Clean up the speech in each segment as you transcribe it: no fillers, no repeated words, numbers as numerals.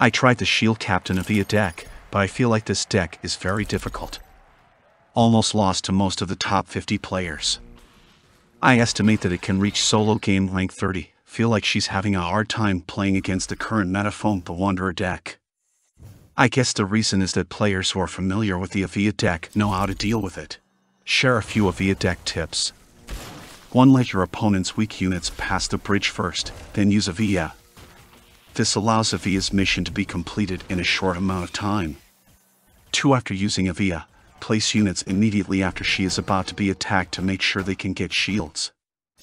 I tried the Shield-Captain Avea deck, but I feel like this deck is very difficult. Almost lost to most of the top 50 players. I estimate that it can reach solo game rank 30. Feel like she's having a hard time playing against the current meta Feng the Wanderer deck. I guess the reason is that players who are familiar with the Avea deck know how to deal with it. Share a few Avea deck tips. 1. Let your opponent's weak units pass the bridge first, then use Avea. This allows Avea's mission to be completed in a short amount of time. 2. After using Avea, place units immediately after she is about to be attacked to make sure they can get shields.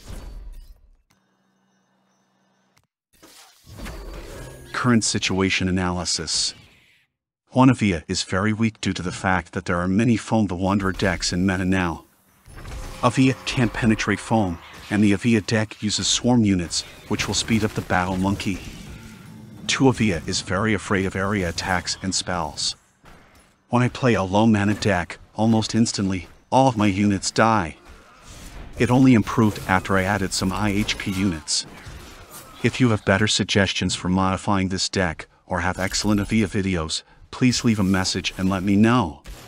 Current situation analysis. 1. Avea is very weak due to the fact that there are many Feng the Wanderer decks in meta now. Avea can't penetrate foam, and the Avea deck uses swarm units, which will speed up the battle monkey. 2. Avea is very afraid of area attacks and spells. When I play a low mana deck, almost instantly, all of my units die. It only improved after I added some high HP units. If you have better suggestions for modifying this deck, or have excellent Avea videos, please leave a message and let me know.